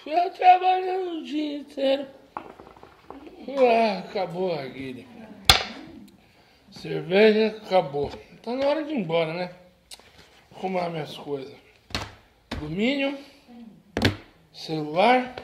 Eu trabalhando o dia inteiro. Acabou a guilha. Cerveja acabou. Tá na hora de ir embora, né? Arrumar minhas coisas. Alumínio. Celular.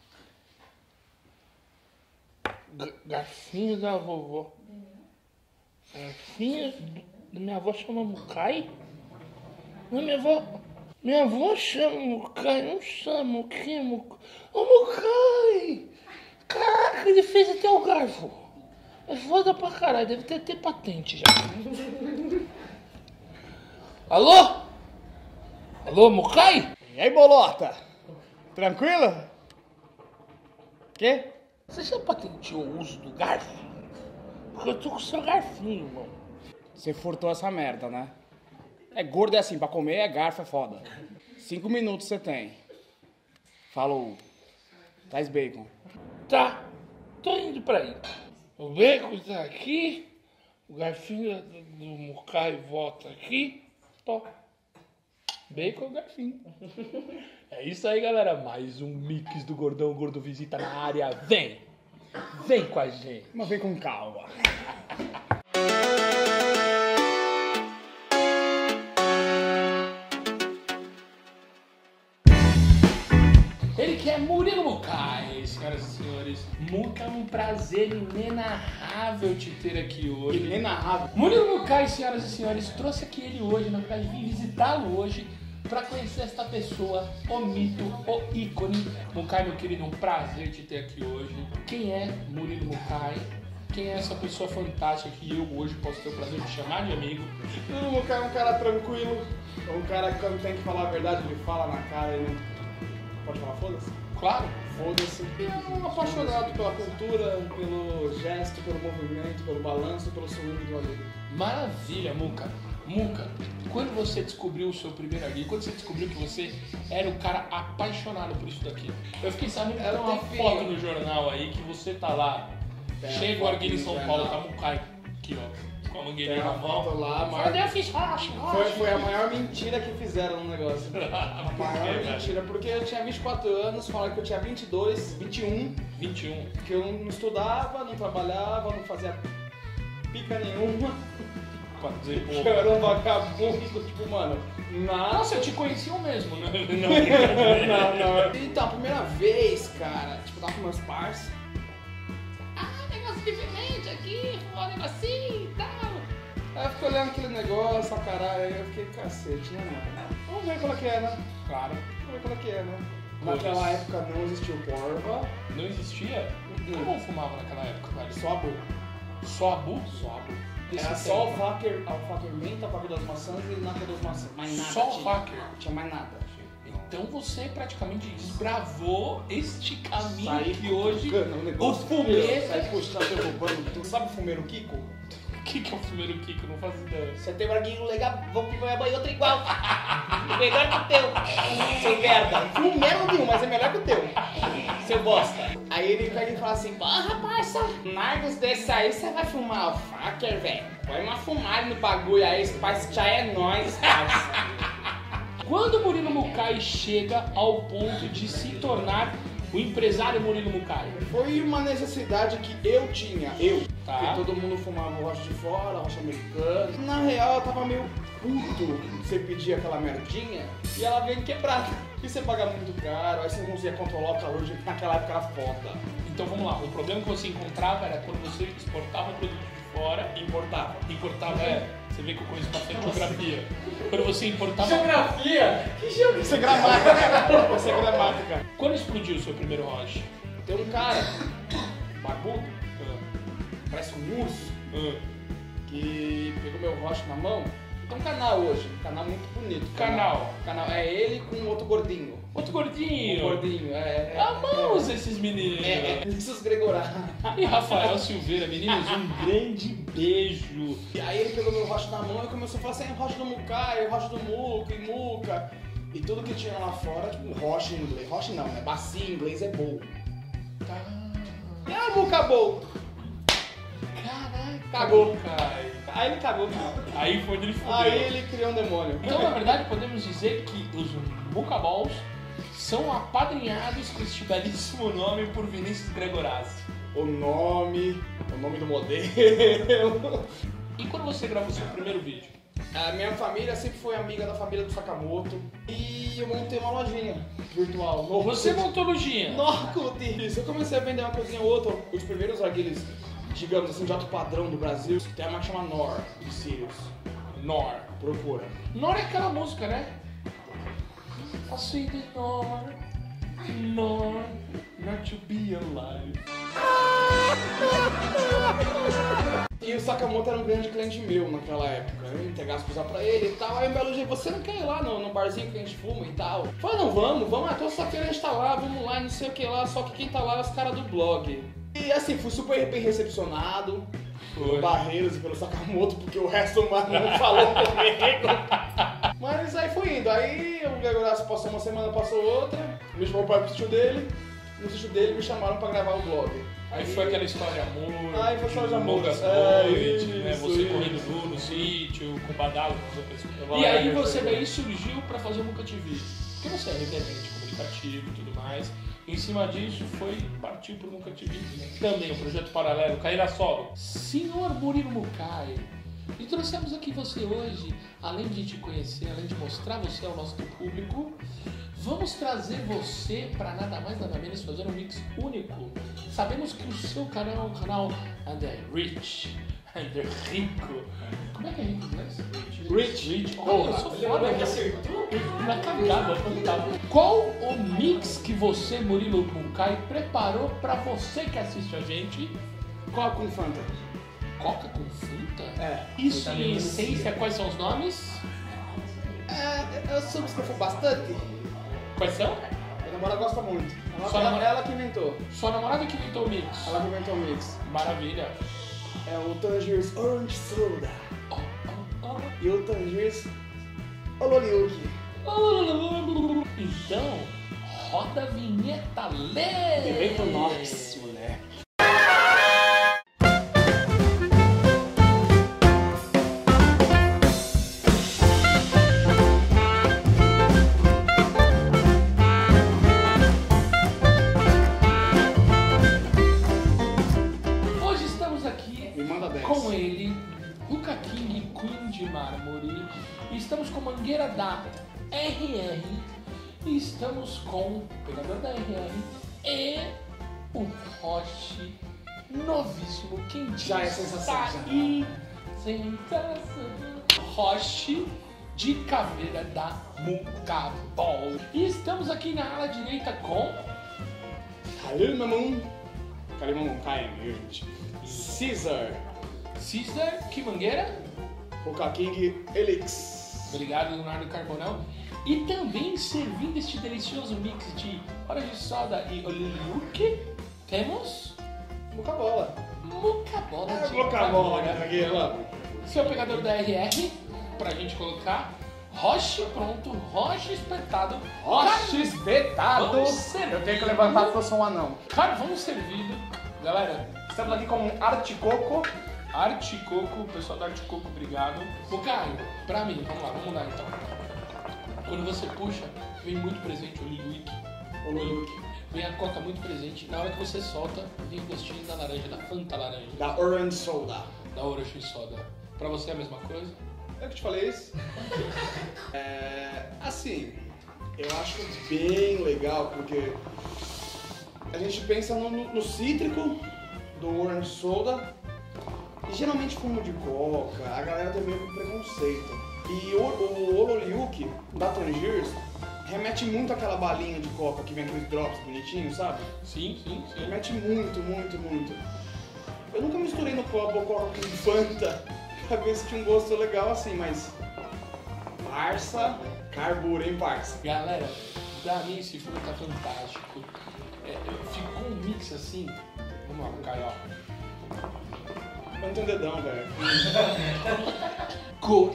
Garfinho da vovó. Garfinho da minha avó chama Mukai? Não, minha avó chama Mukai, não chama o que? Ô Mukai! Caraca, ele fez até o garfo. É foda pra caralho, deve ter patente já. Alô? Alô, Mukai? E aí, bolota? Tranquilo? Quê? Você já patenteou o uso do garfo? Porque eu tô com o seu garfinho, irmão. Você furtou essa merda, né? É gordo é assim, pra comer é garfo, é foda. 5 minutos você tem. Falou. Traz bacon. Tá, tô indo pra aí. O bacon tá aqui, o garfinho do Mukai volta aqui. Tó. Bacon e garfinho. É isso aí, galera. Mais um mix do Gordão Gordo Visita na área. Vem! Vem com a gente. Mas vem com calma. Ele que é Murilo Mukai, senhoras e senhores. Muca, é um prazer inenarrável te ter aqui hoje. Inenarrável. Murilo Mukai, senhoras e senhores, trouxe aqui ele hoje, na verdade, vim visitá-lo hoje para conhecer esta pessoa, o mito, o ícone. Mukai, meu querido, é um prazer te ter aqui hoje. Quem é Murilo Mukai? Quem é essa pessoa fantástica que eu hoje posso ter o prazer de chamar de amigo? O Muca é um cara tranquilo. É um cara que quando tem que falar a verdade, ele fala na cara e não... Pode falar foda-se? Claro. Foda-se. É um apaixonado pela cultura, pelo gesto, pelo movimento, pelo balanço, pelo swing do amigo. Maravilha, Muca. Muca, quando você descobriu o seu primeiro arguilho, quando você descobriu que você era o cara apaixonado por isso daqui? Eu fiquei sabendo que tem uma foto no jornal aí que você tá lá, chega o arguilho em São Paulo, tá Mukai aqui, ó. Com a mangueirinha na mão. Lá, Cadê? Eu fiz rocha. Foi a maior mentira que fizeram no negócio. A maior mentira, porque eu tinha 24 anos, falaram que eu tinha 22, 21. 21. Que eu não estudava, não trabalhava, não fazia pica nenhuma. Pra dizer, pô. Que eu era um vagabundo, tipo, mano, nada. Nossa, eu te conheci mesmo, né? Não. Então, a primeira vez, cara, tipo, tava com meus parceiros. Negócio diferente aqui, um negocinho e tal. Aí eu fiquei olhando aquele negócio, a caralho, aí eu fiquei, cacete, né, mano? Vamos ver qual é que é, né? Claro. Vamos ver qual é que é, né? Naquela época não existia o porva. Não existia? Como eu fumava naquela época, cara? Só a boca. Só a bu? Só a boca. Esse Era tempo. só alfaquer menta, pago das maçãs e nata das maçãs. Mais nada. Só tinha. alfaquer? Não tinha mais nada. Então você praticamente desbravou este caminho Saí que hoje o negócio. fumê... Sai puxando, derrubando. Tu sabe o fumeiro Kiko? O que é o fumeiro Kiko? Não faço ideia. Você tem um arguinho legal, vou comer banho outro igual. Melhor que o teu. Seu merda. Fumeiro nenhum, mas é melhor que o teu. Seu bosta. Aí ele pega e fala assim, Porra, parça. Largos desse aí, você vai fumar alfaquer, velho. Põe uma fumada no bagulho aí, esse parça já é nóis, parça. Quando o Murilo Mukai chega ao ponto de se tornar o empresário Murilo Mukai? foi uma necessidade que eu tinha. Tá. Porque todo mundo fumava rocha de fora, rocha americana. Na real, eu tava meio puto. Você pedia aquela merdinha e ela vem quebrada. E você paga muito caro, aí você não conseguia controlar o calor, naquela época era foda. Então vamos lá, o problema que você encontrava era quando você exportava o produto de fora, Importava. importava, você vê que eu conheço bastante geografia. Quando você importava... Geografia? Que geografia? Isso é gramática. Isso é gramática. Quando explodiu o seu primeiro roche? Tem um cara, barbudo, parece um urso, que pegou meu rocha na mão. Tem um canal hoje, um canal muito bonito. Canal. É ele com outro gordinho. Outro gordinho. Gordinho, Amamos esses meninos. Jesus Gregorá. E Rafael Silveira, meninos, um grande beijo. E aí ele pegou meu rocha na mão e começou a falar assim, rocha do Mukai, rocha do Muca, e Muca. E tudo que tinha lá fora, tipo, rocha em inglês. Rocha não, né? Bacia em inglês é bowl. É Muca bowl. Caraca, Cagou. Mukai. Aí ele cagou. Aí foi onde ele fudeu. Aí ele criou um demônio. Então, na verdade, podemos dizer que os Muca Balls são apadrinhados com este belíssimo nome por Vinícius Gregorazzi. O nome do modelo. E quando você gravou seu primeiro vídeo? A minha família sempre foi amiga da família do Sakamoto. E eu montei uma lojinha virtual. Você montou lojinha? No Orkut. Isso, eu comecei a vender uma coisinha ou outra. Os primeiros arguilhos, digamos assim, de alto padrão do Brasil. Tem uma que chama Nor, de Sirius. Nor. Procura. Nor é aquela música, né? I see the Nor, Nor, not to be alive. E o Sakamoto era um grande cliente meu naquela época. Eu entregava as coisas pra ele e tal. Aí um belo dia, você não quer ir lá no barzinho que a gente fuma e tal? Eu falei, não, vamos, terça-feira a gente tá lá, vamos lá, não sei o que lá. Só que quem tá lá é os caras do blog. E assim, fui super bem recepcionado pelo Barreiros e pelo Sakamoto, porque o resto humano não falou comigo. Mas aí fui indo. Aí o Gregorazzi passou uma semana, passou outra. Me chamou para o sítio dele. No sítio dele me chamaram pra gravar o blog. Aí foi aquela história de amor, aí foi história de amor, longas noites, né? Você correndo no sítio, com badalo, com outras pessoas. E aí você daí surgiu pra fazer o Nunca Te Vi. Porque você é reverente, comunicativo e tudo mais. Em cima disso, partiu pro Nunca Te Vi. Também um projeto paralelo, carreira solo. Senhor Murilo Mukai, e trouxemos aqui você hoje, além de te conhecer, além de mostrar você ao nosso público, vamos trazer você para nada mais nada menos fazer um mix único. Sabemos que o seu canal é um canal rich, rico. Como é que é rico em inglês? Rich. Oh, eu sou foda. Na cagada, fantástico. Qual o mix que você, Murilo Mukai, preparou para você que assiste a gente? Coca com Fanta. Coca com Fanta? É. Isso em essência, quais são os nomes? Eu soube que for bastante. Quais são? Minha namorada gosta muito. Ela que inventou. Sua namorada que inventou o mix? Ela que inventou o mix. Maravilha. É o Tangiers Orange Soda. E o Tangiers Ololiuki. Então, roda a vinheta, Lê! Vem pro Norte, mulher. Com ele, Ruka King, Queen de Mármore, estamos com Mangueira da RR, e estamos com o pegador da RR e o Roche novíssimo, quentinho. Já é sensação. E sensação. Roche de Caveira da Mucabol. E estamos aqui na ala direita com Kalimamon, gente. Caesar, que mangueira? Ruka King Elix. Obrigado, Leonardo Carbonel. E também servindo este delicioso mix de Orange Soda e Oliliuke, temos Mucabola. Mucabola de Mucabola, Caveira. Seu pegador da RR, pra gente colocar Roche pronto, Roche espetado. Roche espetado. Eu tenho que levantar porque eu sou um anão. Carvão servido. Galera, estamos aqui com Articoco. Articoco, pessoal do Articoco, obrigado. Mukai, pra mim, vamos lá, vamos mudar então. Quando você puxa, vem muito presente o Oliliuke. Vem a coca muito presente. Na hora que você solta, vem o gostinho da laranja, da Fanta laranja. Da Orange Soda. Da Orange Soda. Pra você é a mesma coisa? Eu que te falei isso. Assim, eu acho bem legal porque a gente pensa no cítrico do Orange Soda e geralmente fumo de coca, a galera tem meio que preconceito. E o Ololiuki da Tangiers remete muito àquela balinha de coca que vem aqueles drops bonitinhos, sabe? Sim. Remete muito. Eu nunca misturei no copo coca com Fanta pra ver se tinha um gosto legal assim, mas parça, carbura, hein, parça? Galera, pra mim esse filme tá fantástico. Ficou um mix assim. Vamos lá, Caio, Eu não tenho dedão, velho. Cor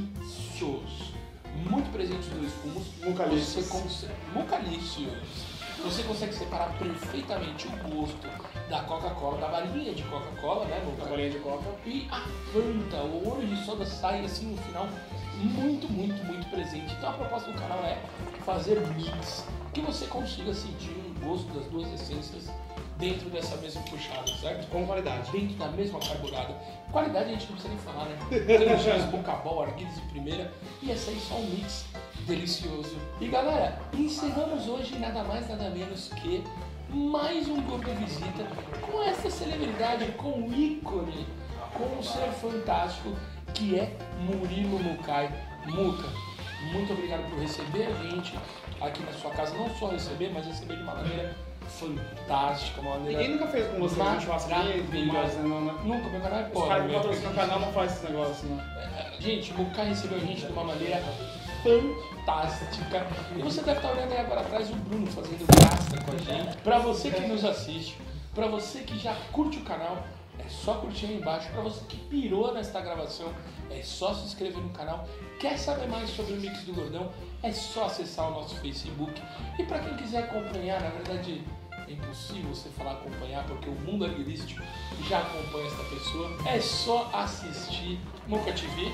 delicioso. Muito presente os dois fumos. Mucalícios. Mucalícios. você consegue separar perfeitamente o gosto da Coca-Cola, da balinha de Coca-Cola, né, Muca? A bolinha de coca. E a Fanta, o óleo de soda sai assim no final muito, muito, muito presente. Então a proposta do canal é fazer mix, que você consiga sentir um gosto das duas essências dentro dessa mesma puxada, certo? Com qualidade. Dentro da mesma carburada. Qualidade a gente não precisa nem falar, né? Temos já as Bocabol, arguidas de primeira, e essa aí só um mix delicioso. E galera, encerramos hoje nada mais nada menos que mais um Gordo Visita com essa celebridade, com o ícone, com um ser fantástico que é Murilo Mucay. Muca, muito obrigado por receber a gente aqui na sua casa, não só receber, mas receber de uma maneira fantástica, uma maneira... Ninguém nunca fez com você um churrasquinho e tudo mais, né? Não, né? Nunca, meu canal é Os pobre. caras que patrocinam o canal não fazem esse negócio, né? Gente, o Mucay recebeu a gente de uma maneira fantástica. E você deve estar olhando aí agora atrás o Bruno fazendo graça com a gente. Pra você que nos assiste, pra você que já curte o canal, é só curtir aí embaixo. Pra você que pirou nesta gravação, é só se inscrever no canal. Quer saber mais sobre o Mix do Gordão? É só acessar o nosso Facebook. E pra quem quiser acompanhar, na verdade é impossível você falar acompanhar, porque o mundo arguilístico já acompanha esta pessoa. É só assistir Muca TV.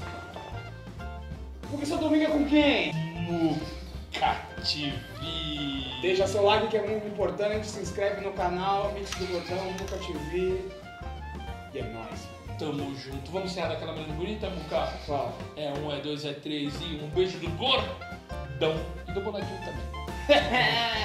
Porque seu domingo é com quem? Muca TV. Deixa seu like que é muito importante, se inscreve no canal, Mix do Gordão, Muca TV. E é nóis. Tamo junto. Vamos encerrar daquela maneira bonita, Muca? Fala. É 1, é 2, é 3 e um beijo do Gordão e do bonequinho também.